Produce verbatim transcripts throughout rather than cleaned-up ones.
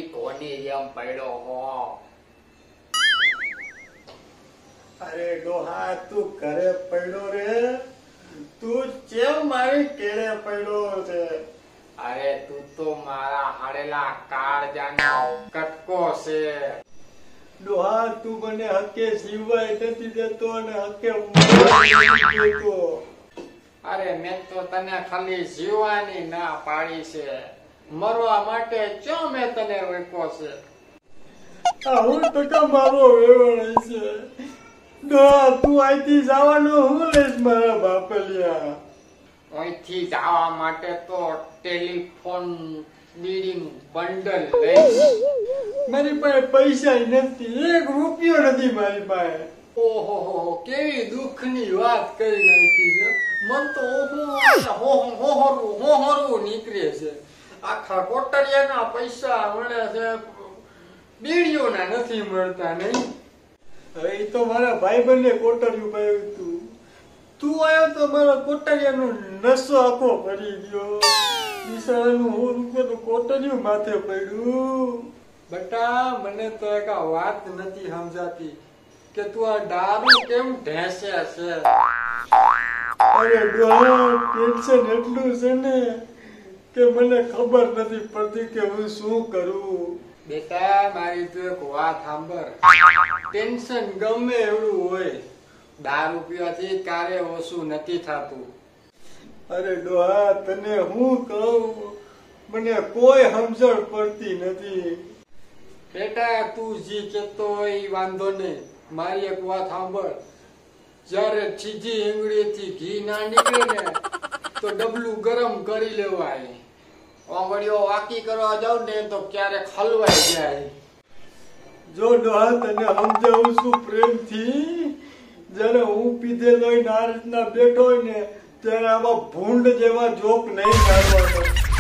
કોની જેમ પડ્યો હો? અરે ડોહા તું ઘરે પડ્યો રે, તું કેમ મારી કેળે પડ્યો છે? અરે તું તો મારા હાડેલા કાળજાનો કટકો છે. ડોહા તું મને હકે જીવાય નથી દેતો અને હકે મરવા નથી દેતો. અરે મેં તો તને ખાલી જીવવાની ના પાડી છે, મરવા માટે ચો મેં તને રોક્યો છે? આ હું ટકા મારો વેવણ છે. ડોહા તું અહીંથી જવાનો હું લઈશ મારા બાપલિયા? અહીંથી જવા માટે તો ટેલિફોન બીડીનું બંડલ લઈશ. મારી પાસે પૈસા નથી, એક રૂપિયો નથી મારી પાસે. ઓહો કેવી દુઃખની વાત કરી નાખી છે. મન તો હોહરું હોહરું નીકળે છે. આખા કોટરિયાના પૈસા મળે છે, બીડીઓના નથી મળતા. નહીં હવે એ તો મારા ભાઈ બંને કોટરિયું પાયું તું. તું આવ્યો તો મારા કોટરિયાનો નસો આખો ભરી ગયો. બિચારાનું સો રૂપિયાનું કોટરિયું માથે પડ્યું. બટા મને તો એક વાત નથી સમજાતી કે તું આ દારૂ કેમ ઢેસે છે? અરે ડોહા ટેન્શન એટલું છે ને કે મને ખબર નથી પડતી કે હું શું કરું. બેટા મારી તો એક વાત સાંભળ, ટેન્શન ગમે એવડું હોય, દારૂ પીવાથી ક્યારે ઓછું નથી થતું. અરે ડોહા તને હું કહું, મને કોઈ સમજણ પડતી નથી. બેટા તું જી કેતો હોય એ વાંધો નહીં, મારી એક વાત સાંભળ. જયારે છીજી ઈંગળીથી ઘી ના નીકળે ને તો ડબલું ગરમ કરી લેવાય. ઓગળીઓ વાકી કરવા જાવ ને તો ક્યારેક હલવાઈ જાય. જો ડોહા તને સમજાવું છું પ્રેમથી, જયારે હું પીધેલો હોય ને આ રીતના બેઠો હોય ને ત્યારે આમાં ભૂંડ જેવા જોક નહીં મારવાનો.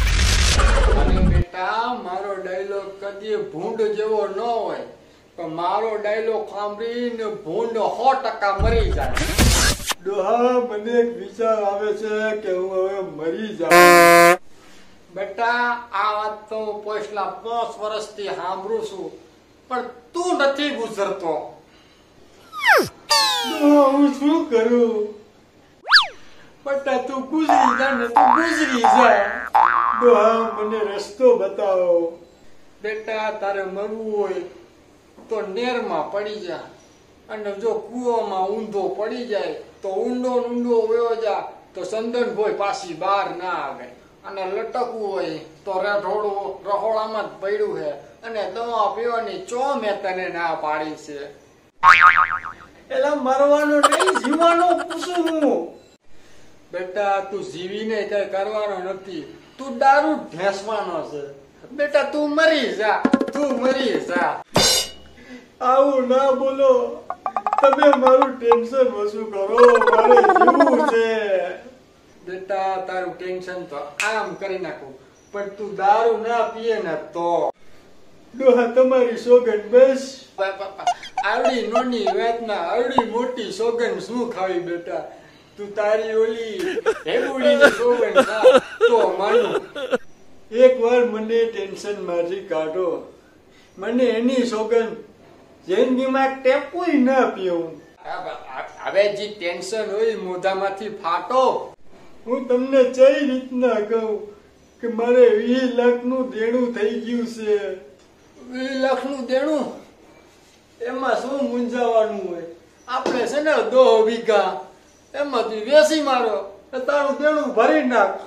અને બેટા મારો ડાયલોગ કદી ભૂંડ જેવો ન હોય, પણ મારો ડાયલોગ સાંભળીને ભૂંડ સો ટકા મરી જાય. ડોહા મને એક વિચાર આવે છે કે હું હવે મરી જાઉં. બેટા આ વાત તો હું પાછલા પાંચ વર્ષથી સાંભળું છું, પણ તું નથી ગુજરતો. ડોહા હું શું કરું? બટા તું ગુજરી જા ને તું ગુજરી જા. ડોહા મને રસ્તો બતાવો. બેટા તારે મરવું હોય તો નેરમાં પડી જા, અને જો કૂવામાં ઊંધો પડી જાય તો ઊંડો ઊંડો વયો જા, તો સંદનભાઈ પાછી બહાર ના આવે. અને લટકવું હોય તો રઢોડું રહોડામાં જ પડ્યું છે, અને દવા પીવાની ચો મેં તને ના પાડી છે. એલા મરવાનો નહીં, જીવવાનો પૂછું હું. બેટા તું જીવીને કઈ કરવાનો નથી, તું દારૂ ઢેસવાનો છે. બેટા તું મરી જા, તું મરી જા. આવું ના બોલો, તમે મારું ટેન્શન ઓછું કરો, મારે જીવવું છે. બેટા તારું ટેન્શન તો આમ કરી નાખું, પણ તું દારૂ ના પીએ ને તો. ડોહા તમારી સોગંદ બસ. આવડી નાની વાતના આવડી મોટી સોગંદ શું ખાવી બેટા? તું તારી ઓલી હેબુડીની સોગંદ ખા તો માનું. એક વાર મને ટેન્શન માંથી કાઢો, મને એની સોગંદ જિંદગીમાં ટેપુય ના પીવું. હવે જે ટેન્શન હોય મોઢામાંથી ફાટો. હું તમને કઈ રીતના કહું કે મારે વીસ લાખ નું દેણું થઈ ગયું છે. વીસ લાખ નું દેણું? એમાં શું મૂંઝાવાનું હોય? આપણે છે ને દો વીઘા એમાંથી વેસી મારો, તારું દેણું ભરી નાખ.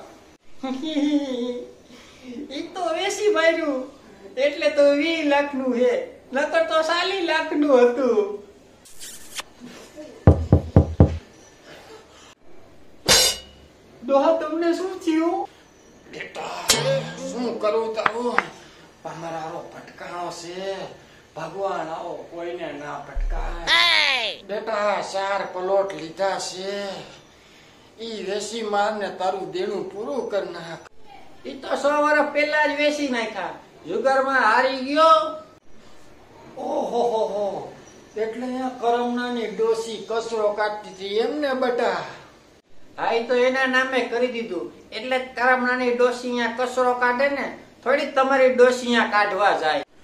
ઈ તો વેસી માર્યું એટલે તો વીસ લાખ નું છે, નકર તો ચાલીસ લાખ નું હતું. ડોહા તમને શું થયું? બેટા શું કરું તારું? મારો ભટકાણો છે, ભગવાન આવો કોઈને ના ભટકાય. બેટા ચાર પ્લોટ લીધા છે, ઈ વેસી માર ને તારું દેણું પૂરું કર નાખ. ઈ તો સો વર્ષ પહેલા જ વેસી નાખ્યા, જુગારમાં હારી ગયો. ઓહો હો હો, એટલે કરમનાની ડોસી કચરો કાઢતી હતી એમને બેટા? હા ઈ તો એના નામે કરી દીધું, એટલે કરમનાની ડોસી અહીંયા કચરો કાઢે ને, થોડી તમારી ડોસી અહીંયા કાઢવા જાય.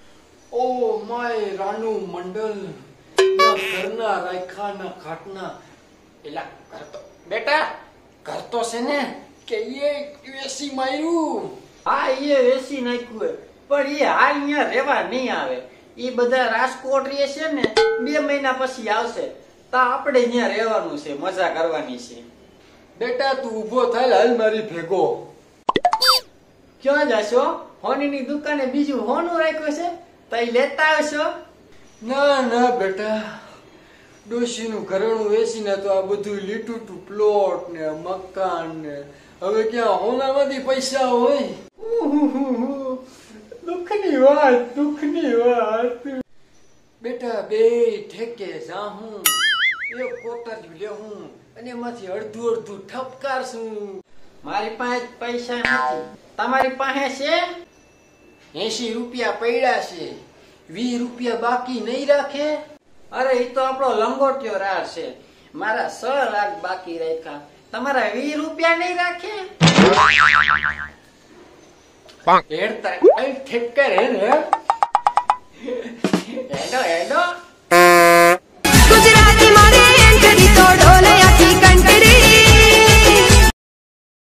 ઓ માય રાનુ મંડલ ના ઘરના રાયખા ના ખાટના એલા ઘર તો બેટા ઘર તો છે ને કે એ એસી માર્યું હા એ એસી નાખ્યું પણ એ હાલ અહીંયા રહેવા નહીં આવે. એ બધા રાજકોટ રહે છે ને બે મહિના પછી આવશે તો આપણે અહીંયા રહેવાનું છે, મજા કરવાની છે. બેટા તું ઊભો થાય હાલ મારી ભેગો. ક્યાં જશો? હોનીની દુકાને બીજું હોનું રાખ્યું છે તો એ લેતા આવશો. ના ના બેટા ડોશીનું ઘરેણું વેચીને તો આ બધું લીટું ટુ પ્લોટ ને મકાન ને હવે ક્યાં હોનામાંથી પૈસા હોય. ઉહુહુહુ. દુઃખની વાત દુઃખની વાત. બેટા બે ઠેકે જાહું એક કોતર્યું લેહું અને એમાંથી અડધું અડધું ઠપકારશું. મારી પાસે પૈસા નથી, તમારી પાસે છે? એસી રૂપિયા પડ્યા છે, વીસ રૂપિયા બાકી નહીં રાખે? અરે એ તો આપણો લંગોટિયો રાર છે. મારા છ લાખ બાકી રાખ્યા, તમારા વીસ રૂપિયા નહીં રાખે? હેડ તારે ઠેક કરે ને